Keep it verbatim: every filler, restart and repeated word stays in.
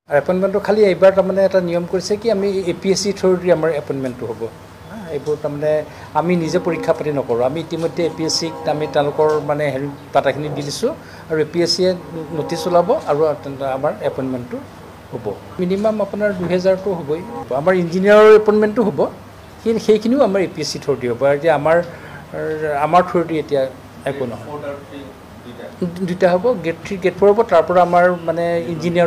আৰু এপইণ্টমেণ্টটো খালি এইবাৰ তাৰমানে এটা নিয়ম কৰিছে কি আমি A P S C through the আমাৰ এপইণ্টমেণ্টটো হ'ব। এইবোৰ তাৰমানে আমি নিজে পৰীক্ষা পাতি নকৰোঁ। আমি ইতিমধ্যে এ পি এছ চিক আমি তেওঁলোকৰ মানে হেৰি পাতাখিনি দি দিছোঁ আৰু এ পি এছ চিয়ে নটিচ ওলাব আৰু আমাৰ এপইণ্টমেণ্টটো হ'ব। মিনিমাম আপোনাৰ দুহেজাৰটো হ'বই। আমাৰ ইঞ্জিনিয়াৰৰ এপইণ্টমেণ্টটো হ'ব, সেই সেইখিনিও আমাৰ A P S C through the হ'ব। আৰু এতিয়া আমাৰ আমাৰ থ্ৰুদি এতিয়া একো নহয়, দুটা হ'ব, গেট থ্ৰী গেট ফ'ৰ হ'ব। তাৰ পৰা আমাৰ মানে ইঞ্জিনিয়াৰ